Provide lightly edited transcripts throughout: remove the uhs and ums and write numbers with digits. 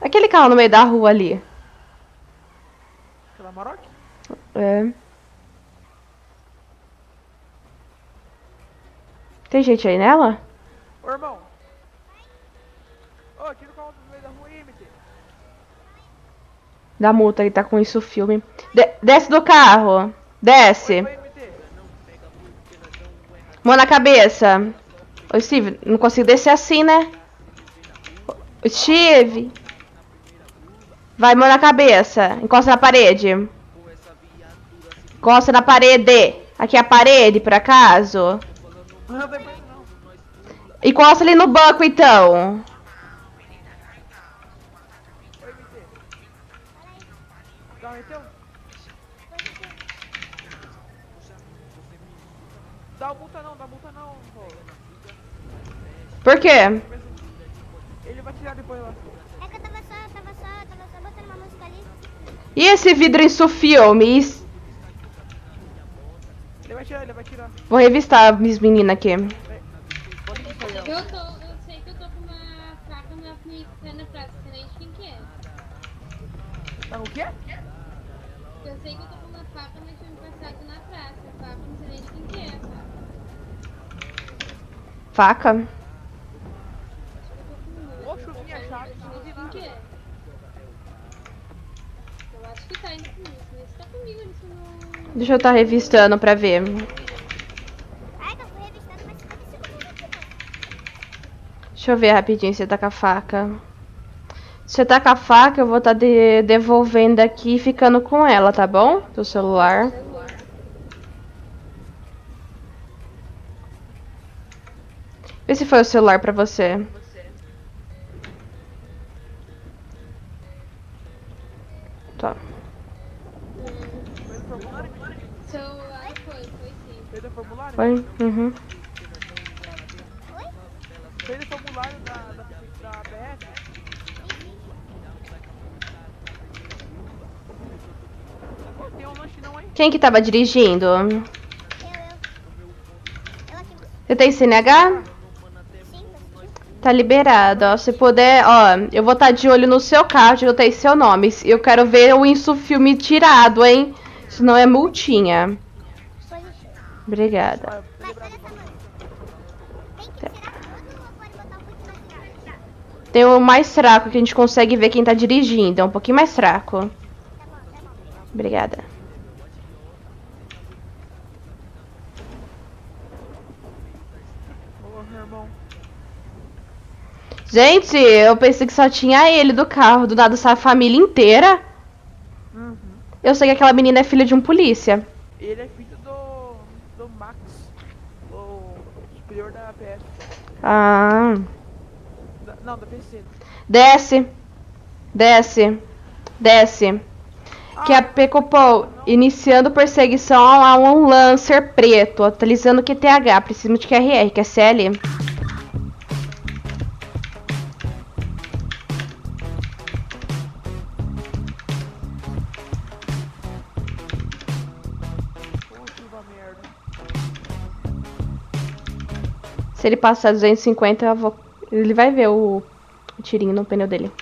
Aquele carro no meio da rua ali. Aquela Maroc? É. Tem gente aí nela? Ô, irmão. Ô, tira o carro do meio da rua aí, MT. Da multa, ele tá com isso o filme. Desce do carro. Desce. Oi, MT. Mão na cabeça. Ô, Steve, não consigo descer assim, né? Ô, Steve. Vai, mão na cabeça. Encosta na parede. Encosta na parede. Aqui é a parede, por acaso? Não, depois não. Encosta ali no banco, então. Oi, MT. O carro é teu? Dá multa não, pô. Por quê? Ele vai tirar depois lá. É que eu tava só botando uma música ali. E esse vidro em filme? Ele vai tirar. Vou revistar minhas meninas aqui. Pode ir, Sayão. Eu sei que eu tô com uma faca na praça, você nem de quem que é. Tá no quê? Eu sei que eu tô com uma faca, mas tinha me passado na praça. A faca não sei nem de quem que é, tá? Faca? Ô, chuvinha chata, Eu não não vi sei quem que nada. é. Eu acho que tá indo comigo, mas se tá comigo, isso não... Deixa eu estar revistando pra ver. Ai, que eu fui revistando, mas 50 segundos aqui, não. Deixa eu ver rapidinho se você tá com a faca. Se você tá com a faca, eu vou estar devolvendo aqui e ficando com ela, tá bom? Do celular. Vê se foi o celular pra você. Tá. Fez o formulário? Celular foi sim. Fez o formulário? Foi? Uhum. Fez o formulário da BF? Pô, tem um lanche não, hein? Quem que tava dirigindo? Eu aqui. Você tem CNH? Sim, Tá liberado, ó. Se puder, ó, eu vou estar de olho no seu carro, eu tenho seu nome. Eu quero ver o Insufilme tirado, hein? Senão é multinha. Obrigada. Mas olha só, mano. Tem que tirar tudo ou pode botar um pouquinho mais fraco? Tem o mais fraco que a gente consegue ver quem tá dirigindo. É um pouquinho mais fraco. Tá bom. Obrigada. Ô, irmão. Gente, eu pensei que só tinha ele do carro. Do nada, essa família inteira. Uhum. Eu sei que aquela menina é filha de um polícia. Ele é filho do Max, o superior da PS. Ah. Não, da PC. Desce. Desce. Desce. Que é a Pecopol, iniciando perseguição a um Lancer preto, atualizando o QTH, precisamos de QRR, que é CL. Puta merda. Se ele passar 250, ele vai ver o tirinho no pneu dele.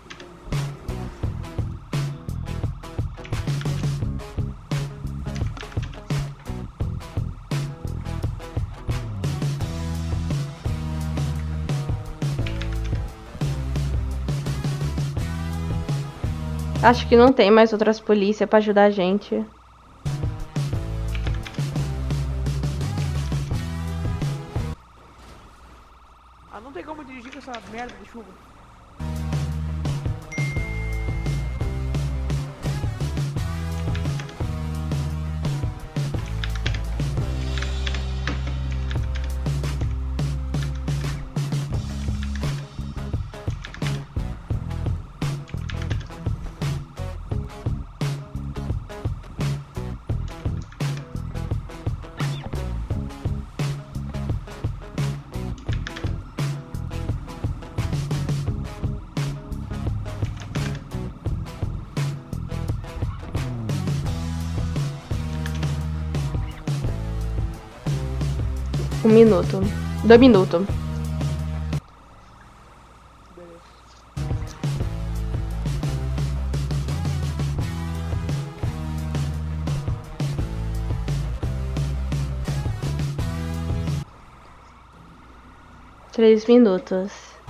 Acho que não tem mais outras polícias pra ajudar a gente. Ah, não tem como dirigir com essa merda de chuva. Um minuto. 2 minutos. Beleza. 3 minutos.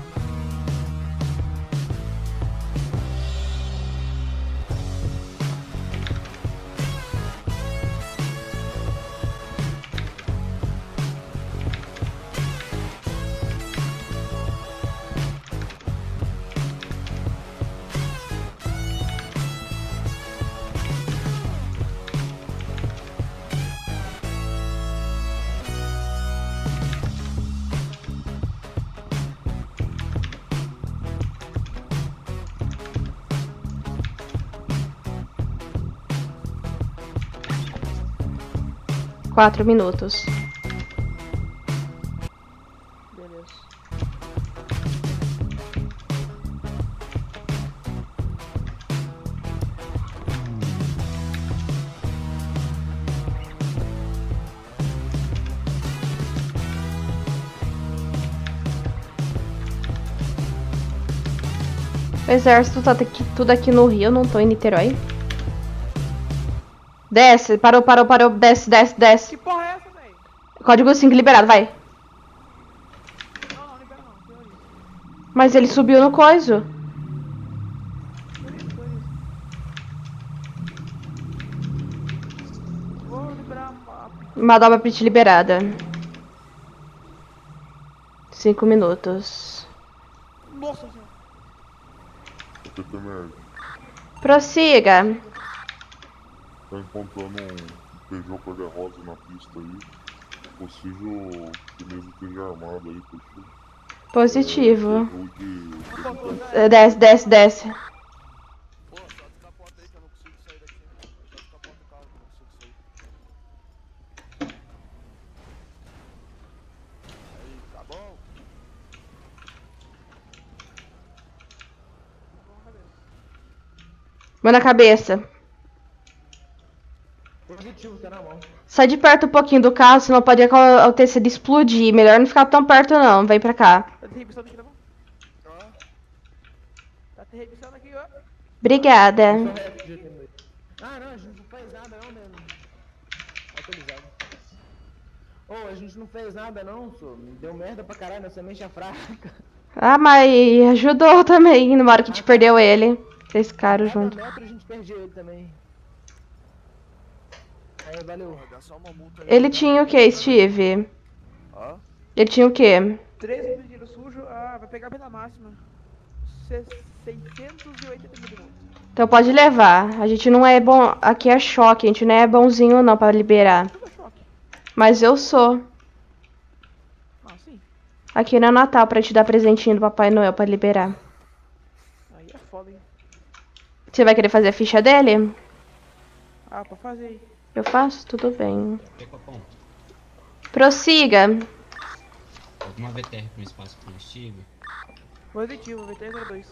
Quatro minutos. Beleza. O exército tá tudo aqui no Rio, eu não tô em Niterói. Desce, parou, desce. Que porra é essa, velho? Código 5 liberado, vai. Não, libera não. Teoria. Mas ele subiu no coiso. Teoria. Vou liberar a... Manobra pit liberada. 5 minutos. Nossa senhora. Prossiga. Tá encontrando um Peugeot cor-de-rosa na pista aí. Possível que mesmo esteja armado aí, possível. Positivo. Peugeot Desce. Pô, só descapota aí que eu não consigo sair daqui. Só descapota o carro que eu não consigo sair. Aí, tá bom? Mão na cabeça. Positivo, tá na mão. Sai de perto um pouquinho do carro, senão pode acontecer de explodir. Melhor não ficar tão perto não. Vem pra cá. Tá derribando aqui, tá bom? Tá derribando aqui, ó. Obrigada. Ah, não, a gente não fez nada não, mesmo. Autorizado. Ô, a gente não fez nada não, só. Deu merda pra caralho, nossa semente é fraca. Ah, mas ajudou também na hora que te perdeu ele. Esse cara junto. Cada metro a gente perdeu ele também. Aí, valeu. Vai dar só uma multa aí. Ele tinha o que, Steve? Ó, Ele tinha o que? 13 de dinheiro sujo, vai pegar a pena máxima. 680 mil de multa. Então pode levar. A gente não é bom. Aqui é choque, a gente não é bonzinho não pra liberar. Tudo é choque. Mas eu sou. Ah, sim. Aqui não é Natal pra te dar presentinho do Papai Noel pra liberar. Aí é foda, hein. Você vai querer fazer a ficha dele? Ah, pra fazer aí. Eu faço? Tudo bem. Pecopom, Prossiga. alguma VTR com espaço combustível? Positivo, VT02.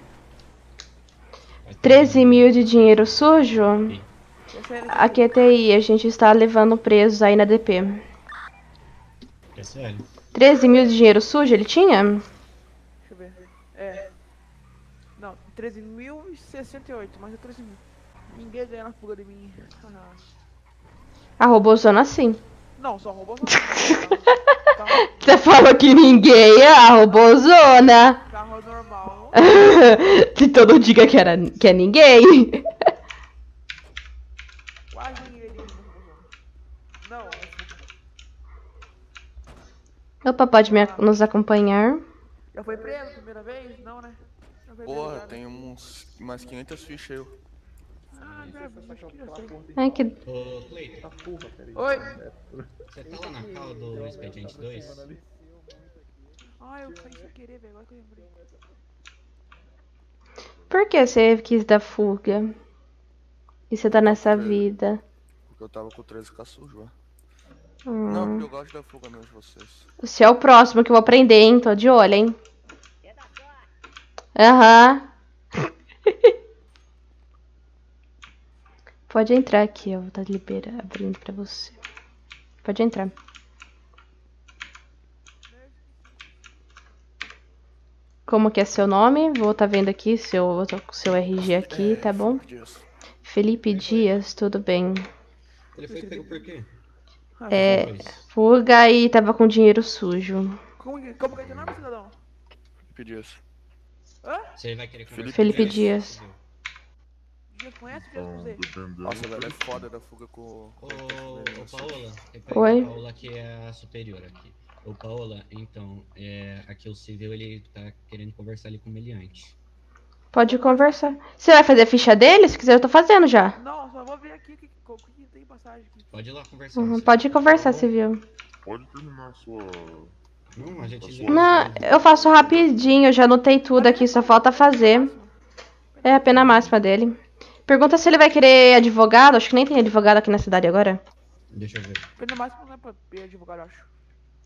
13 mil de dinheiro sujo? Essa era A QTI, a gente está levando presos aí na DP. É sério? 13 mil de dinheiro sujo ele tinha? Deixa eu ver. Não, 13.068, mais de 13 mil. Ninguém ganha na fuga de mim. A robôzona sim. Não, só roubou só. Você falou que ninguém é a robôzona. Carro normal. Se todo diga que é ninguém. Quase ninguém liga no robôzão. Não, Opa, pode nos acompanhar. já foi preso primeira vez? Não, né? Já foi porra, preso, já, né? tem umas 500 fichas aí. Ah, já, acho que já sei. Ai, que... Ô, Cleiton, Oi! você tá lá na cal do Expediente 2? Ah, eu saí sem querer, velho. Agora que eu lembrei. Por que você quis dar fuga? E você tá nessa vida? Porque eu tava com o 13k sujo, ó. Hum. Não, porque eu gosto da fuga mesmo de vocês. Você é o próximo que eu vou prender, hein? Tô de olho, hein? Aham. Pode entrar aqui, eu vou estar abrindo pra você. Pode entrar. Como que é seu nome? Vou estar vendo aqui seu RG aqui, tá bom? Felipe Dias, tudo bem. Ele foi pego por quê? Fuga e tava com dinheiro sujo. Como que é teu nome, cidadão? Felipe Dias. Hã? Se ele vai querer conversar Felipe com ele, Dias. civil. Dias conhece o Dias Então, com Z? dependendo. Nossa, velho, é foda da fuga com Ô, o Paola, Oi. a Paola que é a superior aqui. Ô, Paola, então, aqui o civil, ele tá querendo conversar ali com o meliante. Pode conversar. Você vai fazer a ficha dele? Se quiser, eu tô fazendo já. Não, só vou ver aqui o que tem passagem aqui. Pode ir lá conversar. Uhum, você. pode conversar, civil. Pode terminar a sua. Não, a gente já... Não, eu faço rapidinho, já anotei tudo aqui, só falta fazer. É a pena máxima dele. Pergunta se ele vai querer advogado. Acho que nem tem advogado aqui na cidade agora. Deixa eu ver. Pena máxima não é pra advogado, eu acho.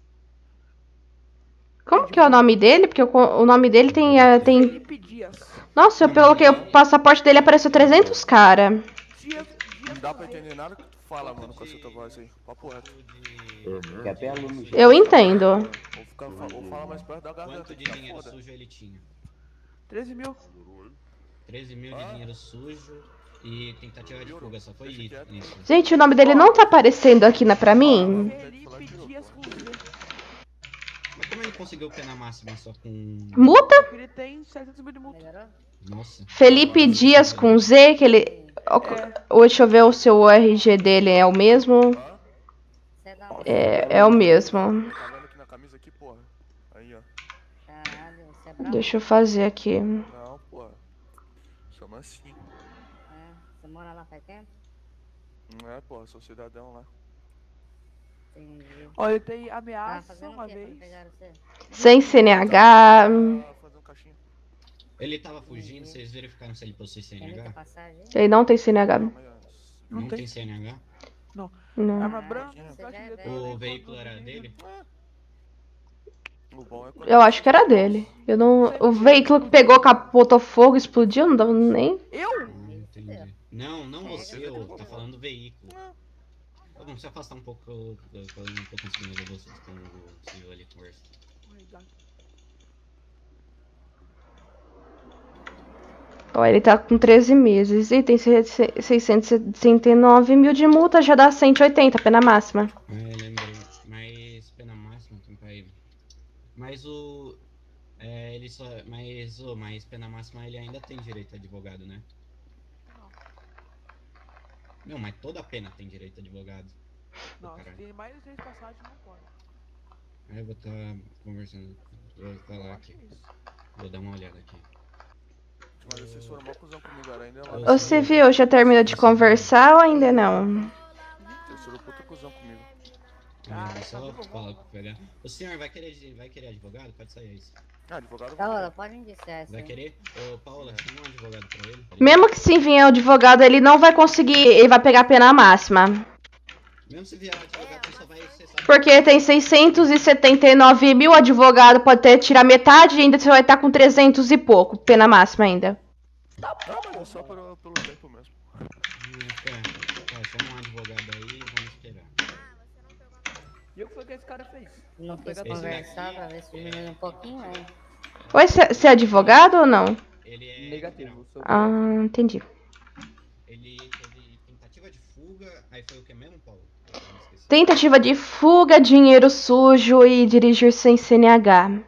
Como que é o nome dele? Porque o nome dele tem... Felipe Dias. Nossa, eu coloquei o passaporte dele, apareceu 300, cara. Dias Não dá pra entender nada que tu fala, mano, com essa tua voz aí. Papo reto. É até aluno. Eu entendo. Ou fala mais perto da garganta. Quanto de que tá dinheiro foda. sujo ele tinha? 13 mil. 13 mil de dinheiro sujo e tentativa de fuga, só foi isso. Gente, o nome dele não tá aparecendo aqui pra mim. Felipe Dias com Z. Mas como ele conseguiu pena máxima só com... Multa? Ele tem 700 mil de multa. Nossa. Felipe Dias com Z, que ele... Deixa eu ver o seu RG dele, é o mesmo? É o mesmo. Tá vendo aqui na camisa aqui, porra? Aí, ó. Caralho, você é bravo? Deixa eu fazer aqui. Não, porra. Chama assim. É, você mora lá faz tempo? Não é, porra, sou cidadão lá. Entendi. Olha, ele tem Tá ameaça fazendo uma o quê vez. quando pegaram você? Sem CNH. Tá fazendo caixinha. Ele tava fugindo, vocês verificaram se ele possui Tem muita CNH? passagem? Ele não tem CNH. Não Não tem. tem CNH? Não. Arma branca, Você caixa já é de velho. letra, O veículo era dele? O bom é quando Eu acho que era dele. Eu não... O veículo que pegou, capotou fogo, explodiu, não dava nem... Eu? Entendi. Não você, ô, tá falando do veículo. Vamos se afastar um pouco, eu não tô conseguindo ver vocês com o civil ali conversando. Ó, ele tá com 13 meses e tem 669 mil de multa, já dá 180, pena máxima. Lembrei. Mas pena máxima, tem pra ele. Mas o... ele só... Mas pena máxima ele ainda tem direito a advogado, né? Não, mas toda pena tem direito a advogado. Não, se Caralho. tem mais de 3 passagens, não pode. Aí eu vou estar conversando. Vou falar aqui. Vou dar uma olhada aqui. Mas vocês foram mó cuzão comigo, era ainda Ô, lá. Ô, civil, já terminou de conversar ou ainda não? Vocês foram puta cuzão comigo. Só falar com o pegar. O senhor vai querer advogado? Pode sair isso. Ah, advogado. Paola, pode indiciar isso Vai aí. querer? Ô, Paola, chama um advogado pra ele. Mesmo que sim vier o advogado, ele não vai conseguir, ele vai pegar a pena máxima. Mesmo se vier o advogado, você só vai cessar. Porque tem 679 mil, o advogado pode até tirar metade e ainda você vai estar com 300 e pouco, pena máxima ainda. Ah, mas é só pelo tempo mesmo. Chama um advogado aí e vamos esperar. E o que foi que esse cara fez? Não quis Pegar conversar pra ver se diminui um pouquinho, né? Oi, você é advogado ou não? Ele é... Negativo. Ah, entendi. Ele teve tentativa de fuga, aí foi o que mesmo, Paulo? Eu não esqueci. Tentativa de fuga, dinheiro sujo e dirigir sem CNH.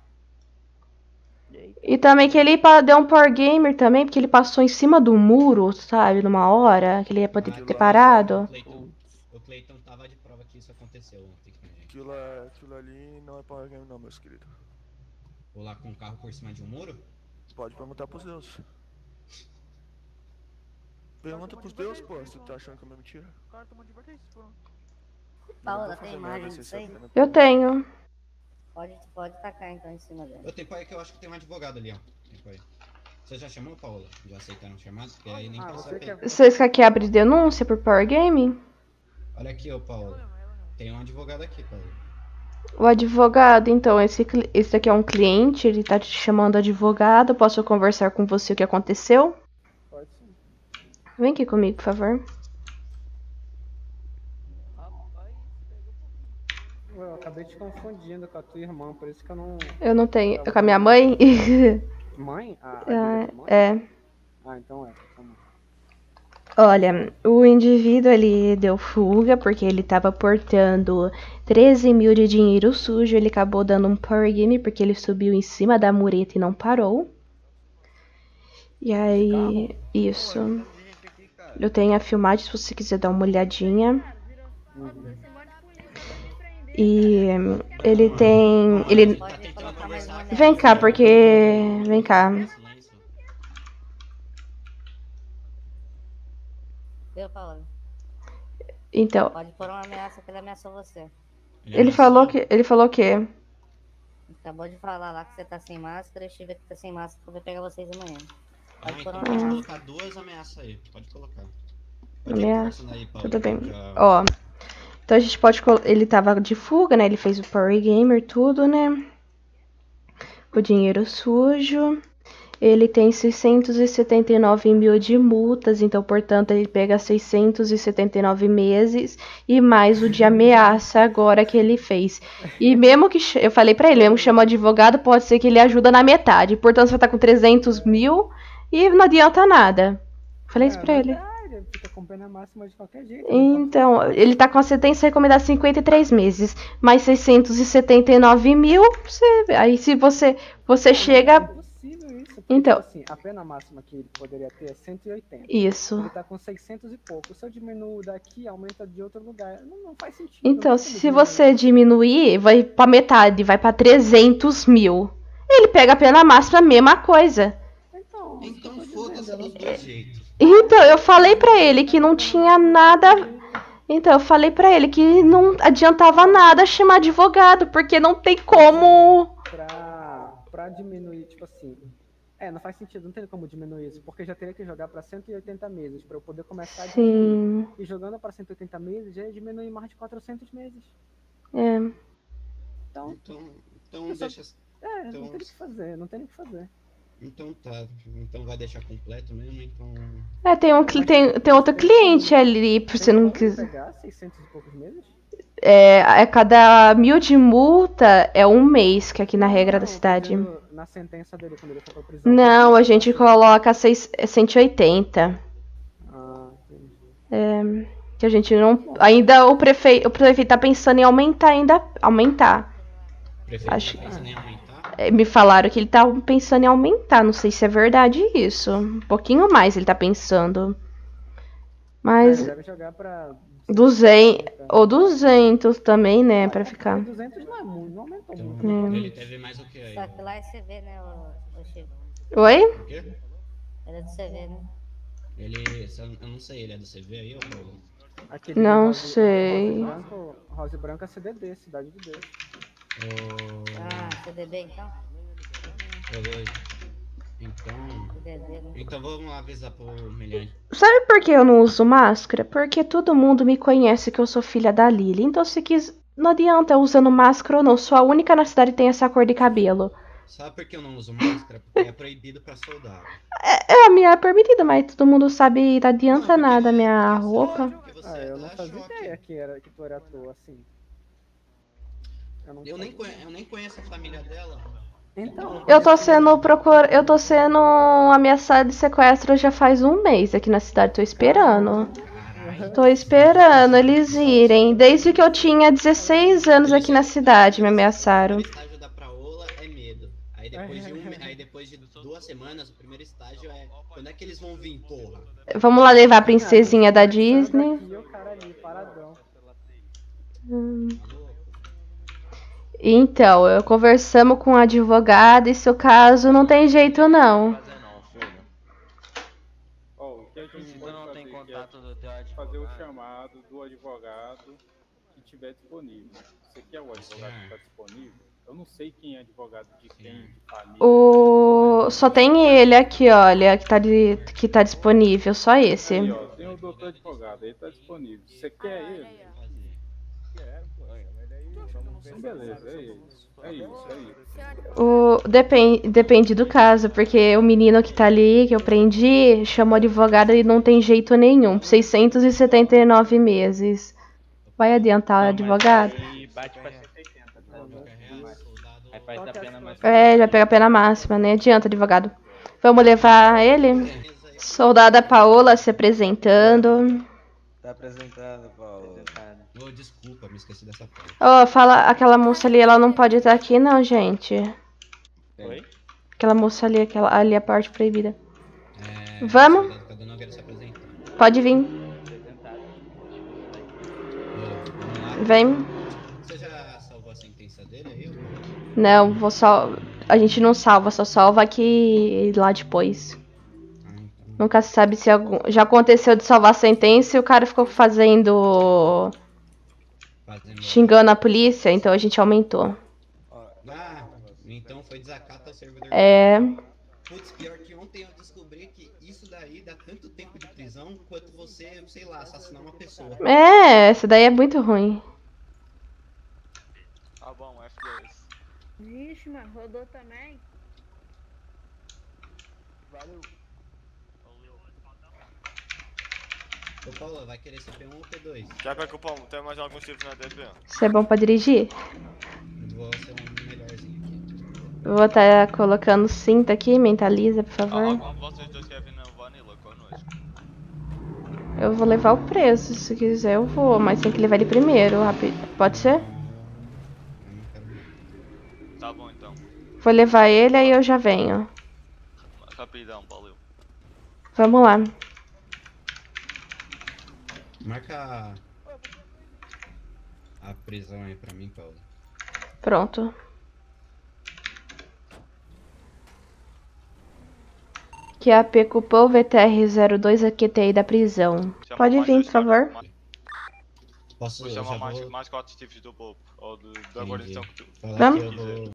E também que ele deu um power gamer também, porque ele passou em cima do muro, sabe, numa hora, que ele ia poder ter parado. O Cleiton tava de prova que isso aconteceu ontem com a gente. Aquilo ali não é power game não, meus queridos. Pular com o carro por cima de um muro? Pode perguntar pros deuses. Pergunta pros deuses, pô, se tu tá achando que é uma mentira. O cara tomou advertência, pô. Paola, tem imagem disso aí? Eu tenho. Pode tacar então em cima dele. Eu tenho pai que eu acho que tem um advogado ali, ó. Tem pai. Você já chamou, Paola? Já aceitaram o chamado? Porque aí nem precisa pegar. Vocês querem que abra denúncia por power game? Olha aqui, ô Paola. Tem um advogado aqui, Paola. O advogado, então, esse daqui é um cliente, ele tá te chamando advogado. Posso conversar com você o que aconteceu? Pode sim. Vem aqui comigo, por favor. Eu acabei te confundindo com a tua irmã, por isso que eu não... Eu não tenho. Com a minha mãe? Mãe? Ah, Ah, mãe? é. Ah, então é. Então... Olha, o indivíduo ele deu fuga porque ele estava portando 13 mil de dinheiro sujo. Ele acabou dando um power game porque ele subiu em cima da mureta e não parou. E aí, isso. Eu tenho a filmagem se você quiser dar uma olhadinha. E ele tem. Ele. Pode colocar mais uma Vem cá, porque. Vem cá. Viu, Paulo? Então, Pode pôr uma ameaça que ele ameaçou você. ele falou que. Ele falou o quê? Acabou de falar lá que você tá sem máscara, eu estive aqui tá sem máscara, eu vou pegar vocês amanhã. Ah, Pode pôr então uma pode ameaça. colocar duas ameaças aí. Pode colocar. Pode ir Ameaça. conversando aí, Paulo, Tudo bem. que eu já- Ó. Então a gente pode. Ele tava de fuga, né? Ele fez o Power Gamer, tudo, né? O dinheiro sujo. Ele tem 679 mil de multas, então, portanto, ele pega 679 meses e mais o de ameaça agora que ele fez. E mesmo que, eu falei pra ele, mesmo que chama advogado, pode ser que ele ajuda na metade. Portanto, você vai estar com 300 mil e não adianta nada. Falei isso pra ele. Ele fica com pena máxima de qualquer jeito. Então, ele tá com a sentença recomendada 53 meses, mais 679 mil, aí se você É chega... impossível isso. Porque, Então. tipo assim, a pena máxima que ele poderia ter é 180. Isso. Ele tá com 600 e pouco. Se eu diminuo daqui, aumenta de outro lugar. Não faz sentido. Então, não tem como se diminuir. você diminuir, vai pra metade, vai pra 300 mil. Ele pega a pena máxima, a mesma coisa. Então foda-se dos dois jeitos. Então, eu falei pra ele que não tinha nada... Então, eu falei pra ele que não adiantava nada chamar advogado, porque não tem como... Pra diminuir, tipo assim... não faz sentido, não tem como diminuir isso, porque já teria que jogar pra 180 meses pra eu poder começar a diminuir. Sim. E jogando pra 180 meses já ia diminuir mais de 400 meses. É. Então deixa... não tem o que fazer, não tem o que fazer. Então tá, então vai deixar completo mesmo, então... Tem outro cliente ali, por você não quiser... pegar 600 e poucos meses? Cada 1000 de multa é um mês, que é aqui na regra da cidade. Na sentença dele, quando ele for pra prisão. Não, a gente coloca 180. Entendi. Que a gente não... Ainda o prefeito tá pensando em aumentar. O prefeito Acho tá pensando em aumentar? Me falaram que ele tá pensando em aumentar, não sei se é verdade isso. Um pouquinho mais ele tá pensando. Mas... Deve jogar pra 200 ou 200 também, né, pra ficar. 200 não é muito, não aumentou Então, muito. ele teve mais o que aí? Só que lá é CV, né, o Chico? Oi? O quê? Ele é do CV, né? Eu não sei, ele é do CV aí ou Paulo? Aquele Não sei. Rosa e branco é CDD, Cidade de Deus. Ah, CDB então? Então vamos lá avisar pro humilhante. Sabe por que eu não uso máscara? Porque todo mundo me conhece que eu sou filha da Lily. Então se quis... Não adianta eu usando máscara ou não. Sou a única na cidade que tem essa cor de cabelo. Sabe por que eu não uso máscara? Porque é proibido pra soldado. A minha é permitida, mas todo mundo sabe, não adianta nada a minha roupa. Eu não fazia ideia que tu era ator, assim. Eu nem conheço a família dela. Então. Eu tô sendo ameaçada de sequestro já faz um mês aqui na cidade, tô esperando. Tô esperando eles irem. Desde que eu tinha 16 anos aqui na cidade me ameaçaram. O estágio da Praola é medo. Aí depois de 2 semanas, o primeiro estágio é quando é que eles vão vir, porra? Vamos lá levar a princesinha da Disney. Então, eu conversamos com o advogado e seu caso não tem jeito não. O que a gente não tem contato do teu advogado? Fazer o chamado do advogado que estiver disponível. Você quer o advogado que está disponível? Eu não sei quem é advogado de quem, de família. Só tem ele aqui, olha, que tá disponível, só esse. Aí, ó, tem o doutor advogado, ele está disponível. Você quer ele? Beleza, é isso. Depende do caso, porque o menino que tá ali, que eu prendi, chamou advogado e não tem jeito nenhum. 679 meses. Vai adiantar o advogado? Aí bate pra 180, tá? Aí faz da pena máxima. Já pega a pena máxima, nem adianta, advogado. Vamos levar ele? Soldada Paola se apresentando. Tá apresentando, Paulo. Oh, desculpa, me esqueci dessa parte. Ó, fala, aquela moça ali, ela não pode estar aqui não, gente. Oi? Aquela moça ali, ali é a parte proibida. Vamos? Pode vir. Vem. Você já salvou a sentença dele aí? Não, vou só... A gente não salva, só salva aqui lá depois. Nunca se sabe se algum... Já aconteceu de salvar a sentença e o cara ficou fazendo... Xingando a polícia, então a gente aumentou. Ah, então foi desacato ao servidor. É... Putz, pior que ontem eu descobri que isso daí dá tanto tempo de prisão quanto você, sei lá, assassinar uma pessoa. É, essa daí é muito ruim. Tá bom, F2. Vixe, mano, rodou também. Valeu. Ô Paulo, vai querer CP1 ou P2? Já preocupam, tem mais alguns tipos na DP? Isso é bom pra dirigir? Vou ser um melhorzinho aqui. Vou estar colocando cinto aqui, mentaliza, por favor. Algum de vocês dois quer vir no Vanilla conosco? Eu vou levar o preço, se quiser eu vou, mas tem que levar ele primeiro, rápido. Pode ser? Tá bom então. Vou levar ele, aí eu já venho. Rapidão, valeu. Vamos lá. Marca a prisão aí pra mim, Paulo. Pronto. Que a P cupom VTR02 a QTI da prisão. Pode vir, por favor. Posso Vou chamar mais 4 tipos do povo, ou da guarnição que tu... Vamos?